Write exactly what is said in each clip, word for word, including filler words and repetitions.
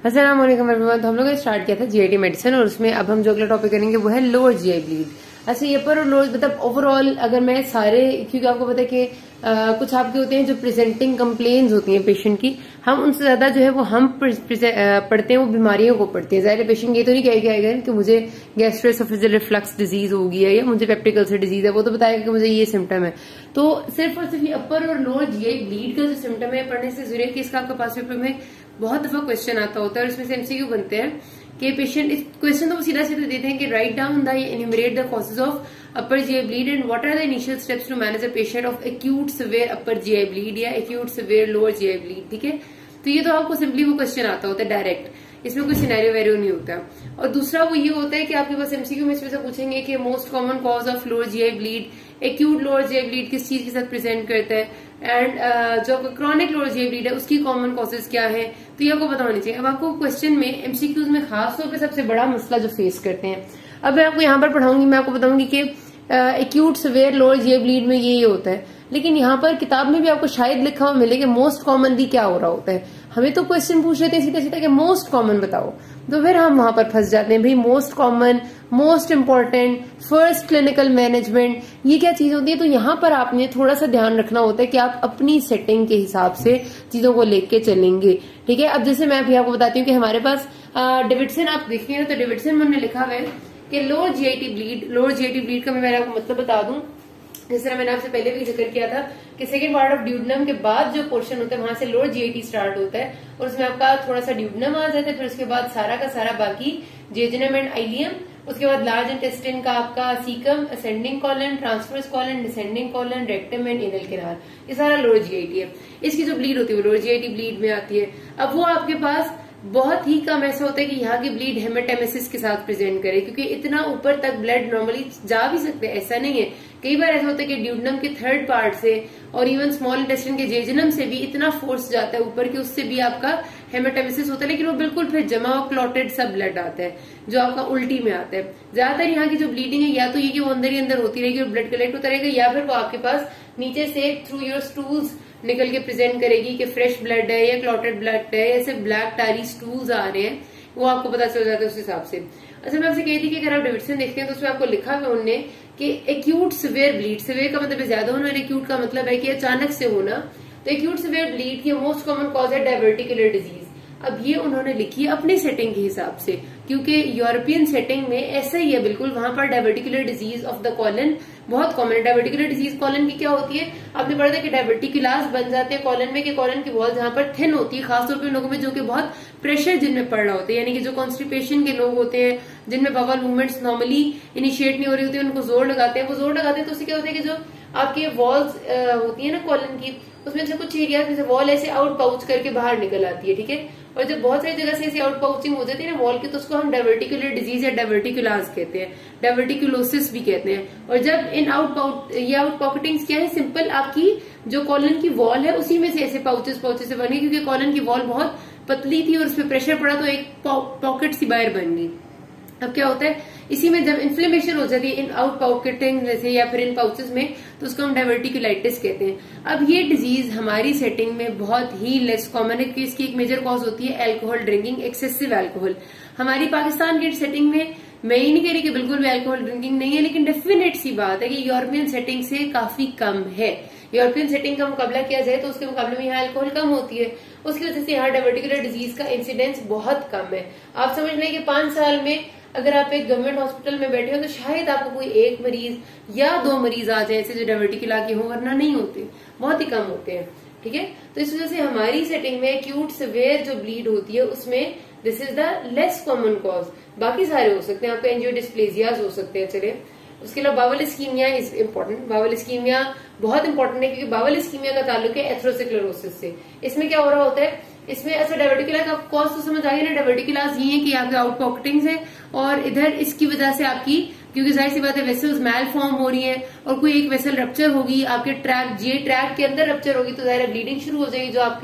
अस्सलाम वालेकुम एवरीवन। तो हम लोगों ने स्टार्ट किया था जीआईटी मेडिसिन और उसमें अब हम जो अगला टॉपिक करेंगे वो है लोअर जीआई ब्लीड। अच्छा, ये पर लोअर मतलब ओवरऑल अगर मैं सारे, क्योंकि आपको पता है कि आ, कुछ आपके होते हैं जो प्रेजेंटिंग कंप्लेन्स होती हैं पेशेंट की, हम उनसे ज्यादा जो है वो हम पढ़ते हैं वो बीमारियों को पढ़ते हैं। जाहिर पेशेंट ये तो नहीं कहेगा कि मुझे गैस्ट्रोएसोफेजियल रिफ्लक्स डिजीज हो गई है या मुझे पेप्टिक अल्सर डिजीज है, वो तो बताएगा कि मुझे ये सिम्टम है। तो सिर्फ और सिर्फ ये अपर और लोअर जीआई ब्लीड का जो सिम्टम है पढ़ने से जरूरी है कि इसका आपका पास पेपर में बहुत दफा क्वेश्चन आता होता है और इसमें से एमसीक्यू बनते हैं कि पेशेंट इस क्वेश्चन तो वो सीधा सीधा देते हैं कि right down the enumerate the causes of upper GI bleed and what are the initial steps to manage a patient of acute severe upper GI bleed या acute severe lower GI bleed. ठीक है, तो ये तो आपको simply वो question आता होता है डायरेक्ट, इसमें कोई सिनेरियो वेरियो नहीं होता। और दूसरा वो ये होता है कि आपके पास एमसीक्यू में इसमें से पूछेंगे कि most common cause of lower GI bleed, acute lower GI bleed किस चीज के साथ प्रेजेंट करता है, एंड uh, जो क्रॉनिक लोअर जीआई ब्लीड है उसकी कॉमन कॉजेज क्या है, तो ये आपको पता होनी चाहिए। अब आपको क्वेश्चन में एमसीक्यूज में खास तौर पे सबसे बड़ा मसला जो फेस करते हैं, अब मैं आपको यहाँ पर पढ़ाऊंगी, मैं आपको बताऊंगी कि acute severe lower GI bleed में ये ये होता है, लेकिन यहाँ पर किताब में भी आपको शायद लिखा हुआ मिले कि मोस्ट कॉमनली क्या हो रहा होता है। हमें तो क्वेश्चन पूछ रहे थे सीधा सीधा कि मोस्ट कॉमन बताओ, तो फिर हम वहां पर फंस जाते हैं। भाई most common, most important, first clinical management, ये क्या चीज होती है? तो यहाँ पर आपने थोड़ा सा ध्यान रखना होता है कि आप अपनी सेटिंग के हिसाब से चीजों को लेके चलेंगे। ठीक है, अब जैसे मैं अभी आपको बताती हूँ कि हमारे पास डेविडसन आप देखिए तो डेविडसन में हमने लिखा हुआ है कि lower GIT bleed, lower GIT bleed का मैं मैंने आपको मतलब बता दूं, जिस तरह मैंने आपसे पहले भी जिक्र किया था कि सेकेंड पार्ट ऑफ ड्यूडनम के बाद जो पोर्शन होता है वहां से लोअर जीआईटी स्टार्ट होता है और उसमें आपका थोड़ा सा ड्यूडनम आ जाता है, फिर उसके बाद सारा का सारा बाकी जेजुनम एंड आइलियम, उसके बाद लार्ज इंटेस्टाइन का आपका caecum, ascending colon, transverse colon, descending colon, rectum and anal canal, ये सारा लोअर जीआईटी है। इसकी जो ब्लीड होती है वो लोअर जीआईटी ब्लीड में आती है। अब वो आपके पास बहुत ही कम ऐसा होता है कि यहाँ की ब्लीड हेमेटेमेसिस के साथ प्रेजेंट करे, क्योंकि इतना ऊपर तक ब्लड नॉर्मली जा भी सकते हैं, ऐसा नहीं है। कई बार ऐसा होता है कि ड्यूडनम के थर्ड पार्ट से और इवन स्मॉल इंटेस्टाइन के जेजुनम से भी इतना फोर्स जाता है ऊपर कि उससे भी आपका हेमेटेमेसिस होता है, लेकिन वो बिल्कुल फिर जमा और क्लॉटेड सब ब्लड आता है जो आपका उल्टी में आता है। ज्यादातर यहाँ की जो ब्लीडिंग है या तो ये कि वो अंदर ही अंदर होती रहेगी और ब्लड कलेक्ट होता रहेगा, या फिर वो आपके पास नीचे से थ्रू योर स्टूल्स निकल के प्रेजेंट करेगी कि फ्रेश ब्लड है या क्लॉटेड ब्लड है, ऐसे ब्लैक टारी स्टूल्स आ रहे हैं, वो आपको पता चल जाता है उस हिसाब से। अच्छा, मैं आपसे कही थी कि अगर आप डेविडसन देखते हैं तो उसमें आपको लिखा हुआ उनने कि एक्यूट सिवियर ब्लीड, सिवियर का मतलब ज्यादा होना और एक्यूट का मतलब है कि अचानक से होना, तो एक्यूट सिवियर ब्लीड की मोस्ट कॉमन कॉज है डायवर्टिकुलर डिजीज। अब ये उन्होंने लिखी है अपनी सेटिंग के हिसाब से, क्योंकि यूरोपियन सेटिंग में ऐसा ही है बिल्कुल, वहां पर diverticular disease of the colon बहुत कॉमन है। डायवर्टिकुलर डिजीज कॉलन की क्या होती है, आपने पढ़ा था कि डायवर्टिकुलास बन जाते हैं कॉलन में, कि कॉलन की वॉल जहां पर थिन होती है, खासतौर पर लोगों में जो कि बहुत प्रेशर जिनमें पड़ रहा होता है, यानी कि जो कॉन्स्टिपेशन के लोग होते हैं जिनमें बवल मूवमेंट्स नॉर्मली इनिशिएट नहीं हो रही होती है, उनको जोर लगाते हैं। वो जोर लगाते हैं तो उससे क्या होता है कि जो आपकी वॉल्स होती है ना कॉलन की, उसमें से कुछ एरिया जैसे वॉल ऐसे आउट पाउच करके बाहर निकल आती है। ठीक है, और जब बहुत सारी जगह से ऐसी आउट पाउचिंग हो जाती है ना वॉल की, तो उसको हम डायवर्टिकुलर डिजीज या डायवर्टिकुलास कहते हैं, डायवर्टिकुलोसिस भी कहते हैं। और जब इन आउट पाउट ये आउट पॉकेटिंग्स क्या है, सिंपल आपकी जो कॉलन की वॉल है उसी में से ऐसे पाउचेस पाउचेस से बनी, क्योंकि कॉलन की वॉल बहुत पतली थी और उसमें प्रेशर पड़ा तो एक पॉकेट सी बाहर बन गई। अब क्या होता है, इसी में जब इन्फ्लेमेशन हो जाती है इन आउट पॉकेटिंग जैसे या फिर इन पाउचेस में, तो उसको हम डायवर्टिकुलाइटिस कहते हैं। अब ये डिजीज हमारी सेटिंग में बहुत ही लेस कॉमन है, क्योंकि इसकी एक मेजर कॉज होती है अल्कोहल ड्रिंकिंग, एक्सेसिव अल्कोहल। हमारी पाकिस्तान की सेटिंग में मैं ये नहीं कह रही कि बिल्कुल भी अल्कोहल ड्रिंकिंग नहीं है, लेकिन डेफिनेट सी बात है कि यूरोपियन सेटिंग से काफी कम है। यूरोपियन सेटिंग का मुकाबला किया जाए तो उसके मुकाबले में यहाँ अल्कोहल कम होती है, उसकी वजह से यहाँ डायवर्टिकुलर डिजीज का इंसिडेंस बहुत कम है। आप समझ लें कि पांच साल में अगर आप एक गवर्नमेंट हॉस्पिटल में बैठे हो तो शायद आपको कोई एक मरीज या दो मरीज आ जाए ऐसे जो डायवर्टिकुला के हो, वरना नहीं होते, बहुत ही कम होते हैं। ठीक है, तो इस वजह से हमारी सेटिंग में एक्यूट सिवियर जो ब्लीड होती है उसमें this is the less common cause. बाकी सारे हो सकते हैं, आपका एंजियोडिस्प्लेजियाज हो सकते हैं। चलिए, उसके अलावा bowel ischaemia is important. Bowel ischaemia बहुत इंपॉर्टेंट है, क्योंकि बावल इस्कीमिया का ताल्लुक है एथेरोस्क्लेरोसिस से। इसमें क्या हो रहा होता है, इसमें अच्छा डायवर्टिकुला का कॉज तो समझ आ गया ना, डायवर्टिकुलास ये है कि आपके आउट पॉकेटिंग्स है और इधर इसकी वजह से आपकी, क्योंकि जाहिर सी बात है वेसल्स मैल फॉर्म हो रही है और कोई एक वेसल रप्चर होगी, आपके ट्रैक जे ट्रैक के अंदर रप्चर होगी, तो जाहिर ब्लीडिंग शुरू हो जाएगी जो आपके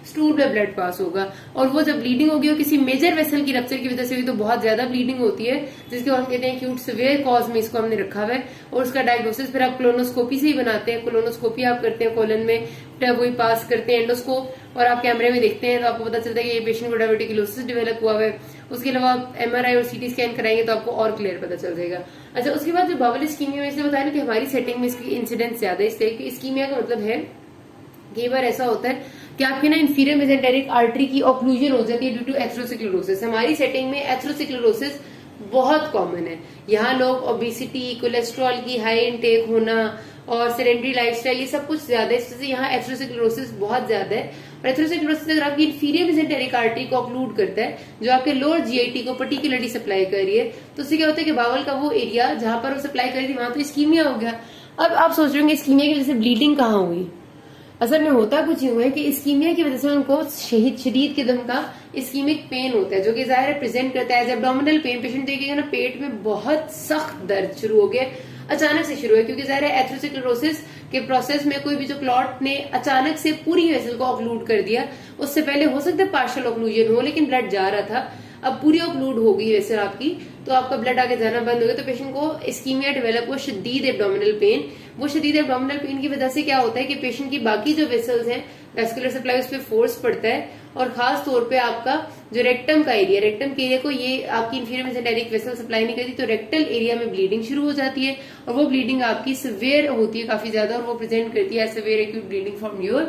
स्टूल में ब्लड पास होगा, और वो जब ब्लीडिंग होगी वो किसी मेजर वेसल की रप्चर की वजह से हुई तो बहुत ज्यादा ब्लीडिंग होती है, जिसके हम कहते हैं एक्यूट सिवियर कॉज में इसको हमने रखा हुआ है। और उसका डायग्नोसिस फिर आप कोलोनोस्कोपी से ही बनाते हैं। कोलोनोस्कोपी आप करते हैं, कोलन में वही पास करते हैं एंडोस्कोप, और आप कैमरे में देखते हैं तो आपको पता चलता है कि ये पेशेंट को डायबिटिकुलोसिस डेवलप हुआ है। उसके अलावा आप एमआरआई और सीटी स्कैन कराएंगे तो आपको और क्लियर पता चल जाएगा। अच्छा, उसके बाद जो बावल इस्कीमिया में इसलिए बताया ना कि हमारी सेटिंग में इसकी इंसिडेंस ज्यादा है, इसलिए कि इस्कीमिया का मतलब है कई बार ऐसा होता है कि आपके ना इंफीरियर मेसेंटेरिक आर्टरी की ऑक्लूजन हो जाती है ड्यू टू एथेरोस्क्लेरोसिस। हमारी सेटिंग में एथेरोस्क्लेरोसिस बहुत कॉमन है। यहाँ लोग ओबेसिटी, कोलेस्ट्रॉल की हाई इनटेक होना और सेडेंटरी लाइफस्टाइल, ये सब कुछ ज्यादा है, इससे यहाँ एथेरोस्क्लेरोसिस बहुत ज्यादा है। और एथेरोस्क्लेरोसिस अगर आपकी इंफीरियर मेसेंटेरिक आर्टरी को ऑक्लूड करता है, जो आपके लोअर जीआईटी को पर्टिकुलरली सप्लाई कर रही है, तो उससे क्या होता है कि बावल का वो एरिया जहां पर वो सप्लाई कर रही थी वहां तो इस्कीमिया हो गया। अब आप सोच रहे होंगे इस्कीमिया की वजह से ब्लीडिंग कहाँ हुई। असल में होता कुछ यूं है कि इस्कीमिया की वजह से उनको शहीद शदीद किस्म का इस्कीमिक पेन होता है, जो कि जाहिर है प्रेजेंट करता है एज एब्डोमिनल पेन। पेशेंट देखिएगा ना पेट में बहुत सख्त दर्द शुरू हो गया, अचानक से शुरू है, क्योंकि जाहिर है एथेरोस्क्लेरोसिस के प्रोसेस में कोई भी जो क्लॉट ने अचानक से पूरी वेसल को ऑक्लूड कर दिया। उससे पहले हो सकता है पार्शियल ऑक्लूजन हो, लेकिन ब्लड जा रहा था, अब पूरी ऑक्लूड हो गई वेसल आपकी, तो आपका ब्लड आगे जाना बंद हो गया, तो पेशेंट को इस्कीमिया डेवलप हुआ, शदीद एब्डोमिनल पेन। वो शदीद एब्डोमिनल पेन की वजह से क्या होता है कि पेशेंट की बाकी जो वेसल्स हैं, वेस्कुलर सप्लाई, उस पर फोर्स पड़ता है, और खास तौर पे आपका जो रेक्टम का एरिया, रेक्टम के एरिया को ये आपकी इंफीरियर मेसेंटेरिक वेसल सप्लाई नहीं करती, तो रेक्टल एरिया में ब्लीडिंग शुरू हो जाती है, और वो ब्लीडिंग आपकी सिवियर होती है काफी ज्यादा, और वो प्रेजेंट करती है severe acute bleeding from your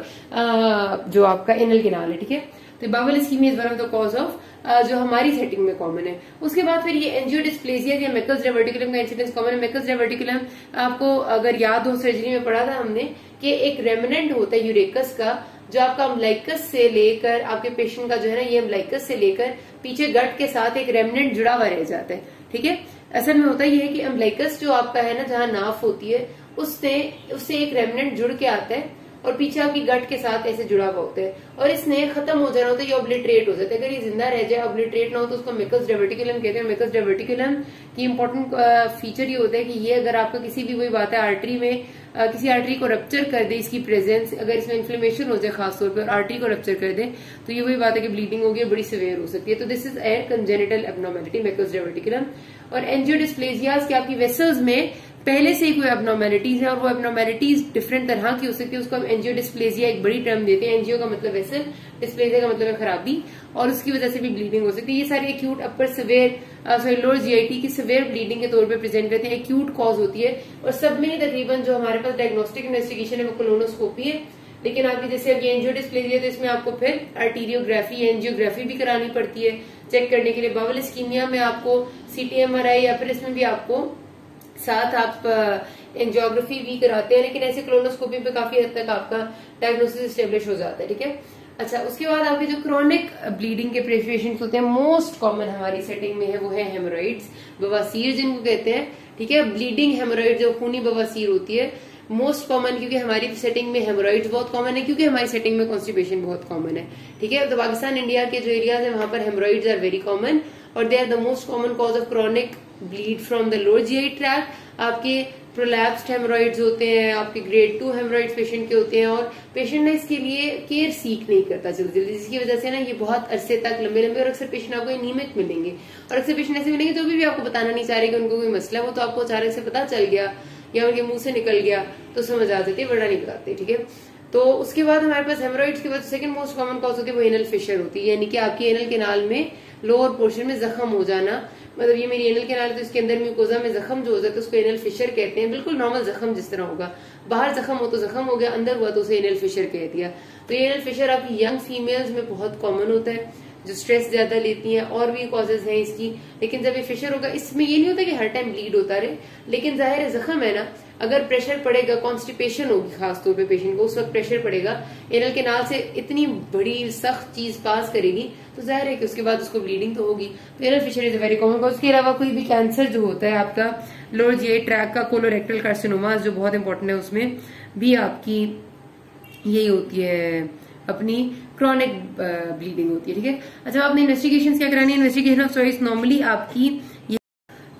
जो आपका एनल कैनाल है। ठीक है, तो bowel ischaemia is one of the cause of जो हमारी सेटिंग में कॉमन है। उसके बाद फिर ये एंजियोडिस्प्लेजिया या मेकल्स डायवर्टिकुलम का इंसिडेंस कॉमन है। मेकल्स डायवर्टिकुलम आपको अगर याद हो सर्जरी में पढ़ा था हमने कि एक रेमिनेंट होता है यूरेकस का, जो आपका अम्बलाइकस से लेकर आपके पेशेंट का जो है ना ये अम्बलाइकस से लेकर पीछे गट के साथ एक रेमिनेंट जुड़ा हुआ रह जाता है। ठीक है, असल में होता ये है कि अम्बलाइकस जो आपका है ना जहां नाफ होती है उससे उससे एक रेमिनेंट जुड़ के आता है और पीछे आपकी गट के साथ ऐसे जुड़ा हुआ होता है, और इसने खत्म हो जाना होता है, ये ऑब्लिटरेट हो जाता है। अगर ये जिंदा रह जाए, ऑब्लिटरेट ना हो, तो उसको मेकल्स डायवर्टिकुलम कहते हैं। मेकल्स डायवर्टिकुलम की इंपॉर्टेंट फीचर ये होता है कि ये अगर आपका किसी भी वही बात है आर्टरी में आ, किसी आर्टरी को रप्चर कर दे, इसकी प्रेजेंस अगर इसमें इन्फ्लेमेशन हो जाए खासतौर पर, आर्टरी को रप्चर कर दे, तो ये वही बात है कि ब्लीडिंग होगी, बड़ी सिवियर हो सकती है। तो this is a congenital abnormality Meckel's diverticulum. और एंजियोडिस्प्लेजियाज के आपकी वेसल्स में पहले से ही कोई एब्नॉर्मेलिटीज है, और वो एब्नॉर्मेलिटीज डिफरेंट तरह की हो सकती है, उसको हम एंजियोडिस्प्लेजिया एक बड़ी टर्म देते हैं। एंजियो का मतलब वेसल, डिस्प्लेजिया का मतलब है खराबी, और उसकी वजह से भी ब्लीडिंग हो सकती है। ये सारी acute upper severe sorry lower GIT की सिवियर ब्लीडिंग के तौर पे प्रेजेंट करती है, एक्यूट कॉज होती है। और सब में तकरीबन जो हमारे पास डायग्नोस्टिक इन्वेस्टिगेशन है वो कोलोनोस्कोपी है, लेकिन आपकी जैसे अब ये एंजियोडिस्प्लेजिया तो इसमें आपको फिर आर्टीरियोग्राफी, एंजियोग्राफी भी करानी पड़ती है चेक करने के लिए। बावल इस्कीमिया में आपको सीटीएमआरआई या फिर इसमें भी आपको साथ आप एंजियोग्राफी भी कराते हैं, लेकिन ऐसे कोलोनोस्कोपी पे काफी हद तक आपका डायग्नोसिस स्टेब्लिश हो जाता है। ठीक है, अच्छा, उसके बाद आपके जो क्रोनिक ब्लीडिंग के पेशेंट्स होते हैं, मोस्ट कॉमन हमारी सेटिंग में है वो है हेमोरॉइड्स, बवासीर जिनको कहते हैं। ठीक है, ब्लीडिंग हेमोरॉइड जो खूनी बवासीर होती है, मोस्ट कॉमन, क्योंकि हमारी सेटिंग में हेमोरॉइड्स बहुत कॉमन है, क्योंकि हमारी सेटिंग में कॉन्स्टिपेशन बहुत कॉमन है। ठीक है, तो पाकिस्तान इंडिया के जो एरियाज है वहां पर हेमोरॉइड्स आर वेरी कॉमन, और they are the most common cause of chronic bleed from the lower GI tract. आपके प्रोलैप्स्ड हेमोरॉइड्स होते हैं, आपके ग्रेड टू हेमोरॉइड्स पेशेंट के होते हैं, और पेशेंट ने इसके लिए केयर सीख नहीं करता जल्दी जल्दी, जिसकी वजह से ना ये बहुत अरसे तक लंबे लंबे, और अक्सर पेशेंट आपको एनीमिक मिलेंगे, और अक्सर पेशेंट ऐसे मिलेंगे जो भी, भी आपको बताना नहीं चाह रहे कि उनको कोई मसला है, वो तो आपको अचानक से पता चल गया या उनके मुंह से निकल गया तो समझ आ जाती है, वरना नहीं बताते। ठीक है, तो उसके बाद हमारे पास हेमोरॉइड्स के बाद सेकंड मोस्ट कॉमन कॉज होती है वो एनल फिशर होती है, यानी कि आपकी एनल कैनाल में लोअर पोर्शन में जख्म हो जाना। मतलब ये मेरी एनल कैनाल है तो इसके अंदर म्यूकोजा में जख्म जो हो जाता है उसको एनल फिशर कहते हैं। बिल्कुल नॉर्मल जख्म जिस तरह होगा, बाहर जख्म हो तो जख्म हो गया, अंदर हुआ तो उसे एनल फिशर कह दिया। तो ये एनल फिशर आपकी यंग फीमेल्स में बहुत कॉमन होता है जो स्ट्रेस ज्यादा लेती हैं, और भी कॉजेज हैं इसकी। लेकिन जब ये फिशर होगा, इसमें ये नहीं होता कि हर टाइम ब्लीड होता रहे, लेकिन जाहिर है जख्म है ना, अगर प्रेशर पड़ेगा, कॉन्स्टिपेशन होगी खासतौर पे पेशेंट को, उस वक्त प्रेशर पड़ेगा, एनल कैनाल से इतनी बड़ी सख्त चीज पास करेगी, तो जाहिर है कि उसके बाद उसको ब्लीडिंग तो होगी। तो anal fissure is very common. उसके अलावा कोई भी कैंसर जो होता है आपका लोअर जीआई ट्रैक्ट का, कोलोरेक्टल कार्सिनोमा जो बहुत इंपॉर्टेंट है, उसमें भी आपकी यही होती है अपनी क्रॉनिक ब्लीडिंग होती है। ठीक है, अच्छा, आपने इन्वेस्टिगेशन क्या करानी है? इन्वेस्टिगेशन ऑफ चॉइस नॉर्मली आपकी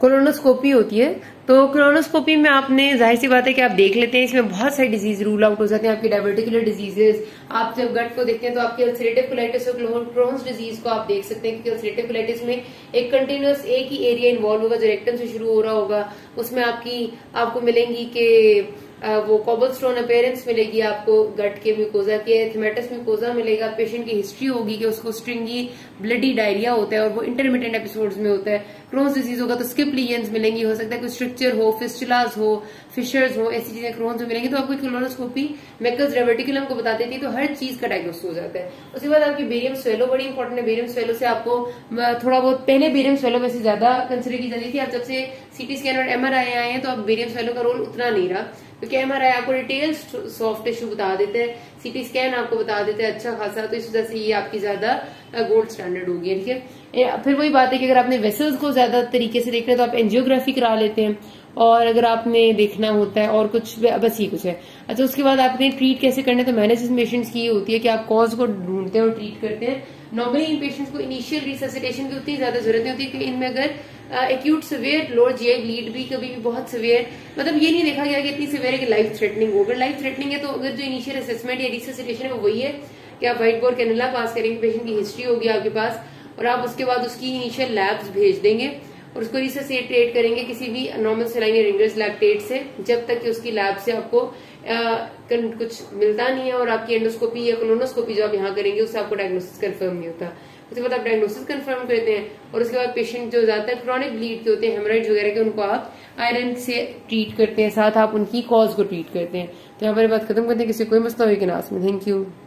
कोलोनोस्कोपी होती है। तो कोलोनोस्कोपी में आपने जाहिर सी बात है कि आप देख लेते हैं, इसमें बहुत सारी डिजीज रूल आउट हो जाते हैं, आपकी डायबिटिकुलर डिजीजेस। आप जब गट को देखते हैं तो आपकी अल्सरेटिव कोलाइटिस और क्रोन्स डिजीज को आप देख सकते हैं, क्योंकि अल्सरेटिव कोलाइटिस में एक कंटिन्यूअस एक ही एरिया इन्वॉल्व होगा जो रेक्टम से शुरू हो रहा होगा। उसमें आपकी आपको मिलेंगी कि वो कोबलस्टोन अपीयरेंस मिलेगी आपको गट के म्यूकोजा के, एथेमेटस म्यूकोजा मिलेगा, पेशेंट की हिस्ट्री होगी कि उसको स्ट्रिंगी ब्लडी डायरिया होता है और वो इंटरमिटेंट एपिसोड्स में होता है। क्रोन्स डिजीज होगा तो स्किप लीजन्स मिलेंगी, हो सकता है कोई स्ट्रक्चर हो, फिस्टुलास हो, फिशर्स हो, ऐसी चीजें क्रोन्स में मिलेंगी। तो आपको कोलोनोस्कोपी मेकल्स रेवर्टिकुलम को बता देती है, तो हर चीज का डायग्नोसिस हो जाता है। उसके बाद आपकी बेरियम स्वेलो बड़ी इंपॉर्टेंट है। बेरियम स्वेलो से आपको थोड़ा बहुत, पहले बेरियम स्वेलो में से ज्यादा कंसिडर की जाती थी, अब जब से सीटी स्कैन और एमआरआई आए हैं तो अब बेरियम स्वेलो का रोल उतना नहीं रहा, क्योंकि एमआरआई आपको डिटेल्स सॉफ्ट टिश्यू बता देते हैं, सीटी स्कैन आपको बता देते हैं अच्छा खासा, तो इस वजह से ये आपकी ज्यादा गोल्ड स्टैंडर्ड होगी। ठीक है, फिर वही बात है कि अगर आपने वेसल्स को ज्यादा तरीके से देखना है तो आप एंजियोग्राफी करा लेते हैं, और अगर आपने देखना होता है और कुछ, बस ये कुछ है। अच्छा, उसके बाद आपने ट्रीट कैसे करना है, तो मैनेज पेशेंट्स की ये होती है कि आप कॉज को ढूंढते हैं और ट्रीट करते हैं। नॉर्मली इन पेशेंट्स को इनिशियल रिससिटेशन की उतनी ज्यादा जरूरत नहीं होती, कि इनमें अगर acute severe lower GI bleed भी कभी भी बहुत सिवियर, मतलब ये नहीं देखा गया कि इतनी सिवियर है कि लाइफ थ्रेटनिंग हो। अगर लाइफ थ्रेटनिंग है तो अगर जो इनिशियल असेसमेंट या रिससिटेशन है वो वही है कि आप व्हाइट बोर्ड कैनुला पास करेंगे, पेशेंट की हिस्ट्री होगी आपके पास, और आप उसके बाद उसकी इनिशियल लैब्स भेज देंगे और उसको रिससिटेट करेंगे किसी भी नॉर्मल सेलाइन या रिंगर्स लैक्टेट से, जब तक कि उसकी लैब से आपको आ, कुछ मिलता नहीं है, और आपकी एंडोस्कोपी या कोलोनोस्कोपी जो आप यहाँ करेंगे उससे आपको डायग्नोसिस कंफर्म नहीं होता। उसके बाद आप डायग्नोसिस कंफर्म करते हैं, और उसके बाद पेशेंट जो ज्यादातर क्रॉनिक ब्लीड के होते हैं, हेमराइड्स वगैरह के, उनको आप आयरन से ट्रीट करते हैं, साथ आप उनकी कॉज को ट्रीट करते हैं। तो यहाँ पर बात खत्म करते हैं, किसी कोई मसला हो कि नास में। Thank you.